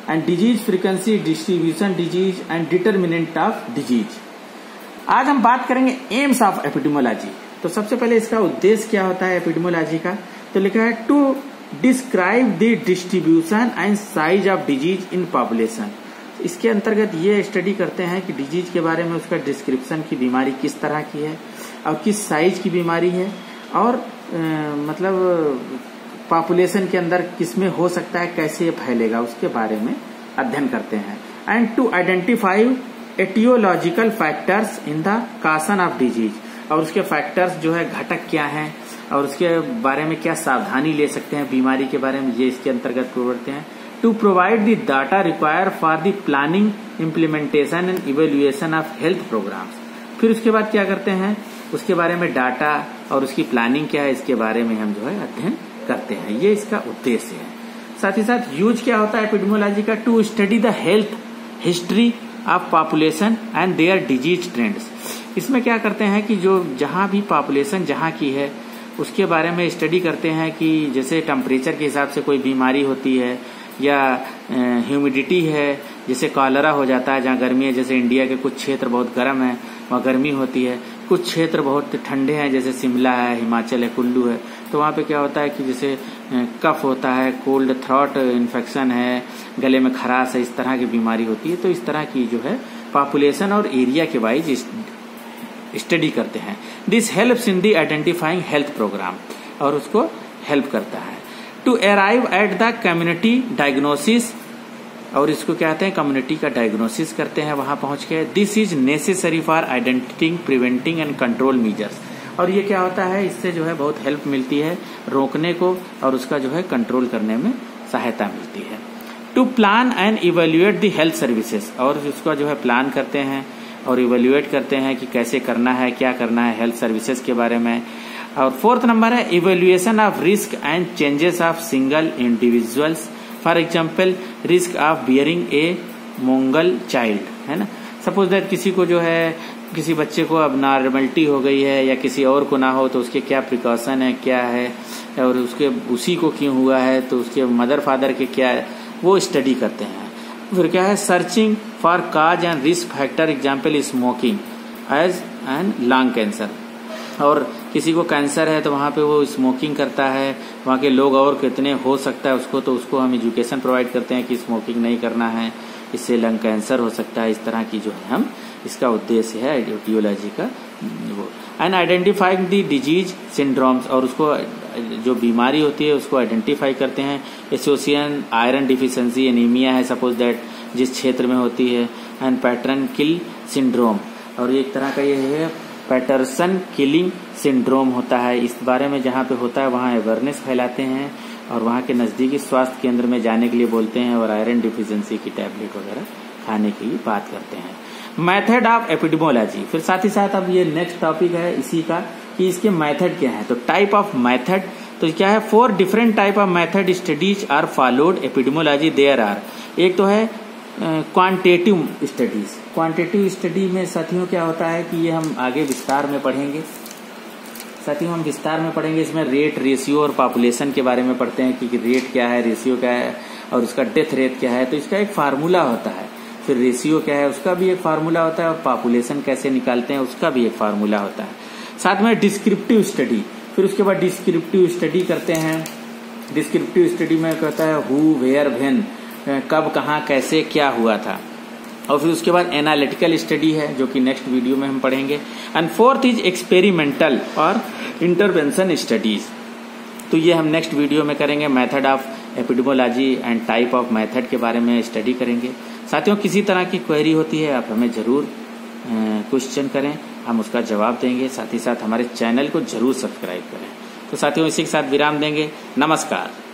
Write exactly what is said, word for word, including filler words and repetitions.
And disease frequency, distribution disease and determinant of disease. आज हम बात करेंगे एम्स ऑफ एपिडेमियोलॉजी। तो सबसे पहले इसका उद्देश्य क्या होता है एपिडेमियोलॉजी का, तो लिखा है to describe the distribution and size of disease in population. इसके अंतर्गत ये स्टडी करते हैं कि डिजीज के बारे में, उसका डिस्क्रिप्शन की बीमारी किस तरह की है और किस साइज की बीमारी है, और आ, मतलब पॉपुलेशन के अंदर किसमें हो सकता है, कैसे ये फैलेगा, उसके बारे में अध्ययन करते हैं। And to identify aetiological factors in the causation of disease, और उसके फैक्टर्स जो है घटक क्या हैं और उसके बारे में क्या सावधानी ले सकते हैं बीमारी के बारे में, ये इसके अंतर्गत करते हैं। To provide the data require for the planning, implementation and evaluation of health programmes. फिर उसके बाद क्या करते हैं, उसके बारे में डाटा और उसकी प्लानिंग क्या है, इसके बारे में हम जो है अध्ययन करते हैं। ये इसका उद्देश्य है। साथ ही साथ यूज क्या होता है एपिडेमियोलॉजी का, to study the health history of population and their disease trends. इसमें क्या करते हैं कि जो जहां भी पॉपुलेशन जहां की है उसके बारे में स्टडी करते हैं कि जैसे टेम्परेचर के हिसाब से कोई बीमारी होती है या ह्यूमिडिटी है, जैसे कॉलरा हो जाता है जहाँ गर्मी है, जैसे इंडिया के कुछ क्षेत्र बहुत गर्म है वहाँ गर्मी होती है, कुछ क्षेत्र बहुत ठंडे हैं जैसे शिमला है, हिमाचल है, कुल्लू है, तो वहाँ पे क्या होता है कि जैसे कफ होता है, कोल्ड थ्रॉट इन्फेक्शन है, गले में खराश है, इस तरह की बीमारी होती है। तो इस तरह की जो है पॉपुलेशन और एरिया के वाइज स्टडी करते हैं। This helps in the identifying health programme, और उसको हेल्प करता है। To arrive at the community diagnosis, और इसको क्या कहते हैं कम्युनिटी का डायग्नोसिस करते हैं वहां पहुंच के। This is necessary for identifying, preventing and control measures, और ये क्या होता है, इससे जो है बहुत हेल्प मिलती है रोकने को और उसका जो है कंट्रोल करने में सहायता मिलती है। To plan and evaluate the health services, और उसका जो है प्लान करते हैं और इवेल्युएट करते हैं कि कैसे करना है, क्या करना है हेल्थ सर्विसेज के बारे में। और फोर्थ नंबर है evaluation of risk and changes of single individuals, for example risk of bearing a mongol child, है ना। सपोज दैट किसी को जो है, किसी बच्चे को अब नॉर्मलिटी हो गई है या किसी और को ना हो, तो उसके क्या प्रिकॉशन है, क्या है, और उसके उसी को क्यों हुआ है, तो उसके मदर फादर के क्या है, वो स्टडी करते हैं। फिर क्या है searching for cause and risk factor, example smoking as and lung cancer, और किसी को कैंसर है तो वहाँ पे वो स्मोकिंग करता है, वहाँ के लोग और कितने हो सकता है उसको, तो उसको हम एजुकेशन प्रोवाइड करते हैं कि स्मोकिंग नहीं करना है, इससे लंग कैंसर हो सकता है। इस तरह की जो है हम, इसका उद्देश्य है एपिडेमियोलॉजी का वो। And identifying the disease syndromes, और उसको जो बीमारी होती है उसको आइडेंटिफाई करते हैं। एसोसिएशन आयरन डिफिशिएंसी एनीमिया है सपोज दैट जिस क्षेत्र में होती है, एंड पैटर्न किल सिंड्रोम, और एक तरह का ये है पैटरसन किलिंग सिंड्रोम होता है। इस बारे में जहाँ पे होता है वहाँ अवेयरनेस फैलाते हैं और वहाँ के नजदीकी स्वास्थ्य केंद्र में जाने के लिए बोलते हैं, और आयरन डिफिशिएंसी की टैबलेट वगैरह खाने की बात करते हैं। मेथड ऑफ एपिडेमियोलॉजी, फिर साथ ही साथ अब ये नेक्स्ट टॉपिक है इसी का कि इसके मेथड क्या है। तो टाइप ऑफ मेथड, तो क्या है, four different type of method studies are followed epidemiology there are. एक तो है क्वांटिटेटिव स्टडीज। क्वांटिटेटिव स्टडी में साथियों क्या होता है कि ये हम आगे विस्तार में पढ़ेंगे, साथियों हम विस्तार में पढ़ेंगे। इसमें रेट, रेशियो और पॉपुलेशन के बारे में पढ़ते हैं कि रेट क्या है, रेशियो क्या है, और उसका डेथ रेट क्या है, तो इसका एक फार्मूला होता है। फिर रेशियो क्या है, उसका भी एक फार्मूला होता है, और पॉपुलेशन कैसे निकालते हैं उसका भी एक फार्मूला होता है। साथ में डिस्क्रिप्टिव स्टडी, फिर उसके बाद डिस्क्रिप्टिव स्टडी करते हैं। डिस्क्रिप्टिव स्टडी में कहता है हु, वेयर, व्हेन, कब, कहाँ, कैसे, क्या हुआ था। और फिर उसके बाद एनालिटिकल स्टडी है जो कि नेक्स्ट वीडियो में हम पढ़ेंगे। एंड फोर्थ इज एक्सपेरिमेंटल और इंटरवेंशन स्टडीज, तो ये हम नेक्स्ट वीडियो में करेंगे। Method of epidemiology and type of method के बारे में स्टडी करेंगे। साथियों किसी तरह की क्वेरी होती है आप हमें जरूर क्वेश्चन करें, हम उसका जवाब देंगे। साथ ही साथ हमारे चैनल को जरूर सब्सक्राइब करें। तो साथियों इसी के साथ विराम देंगे। नमस्कार।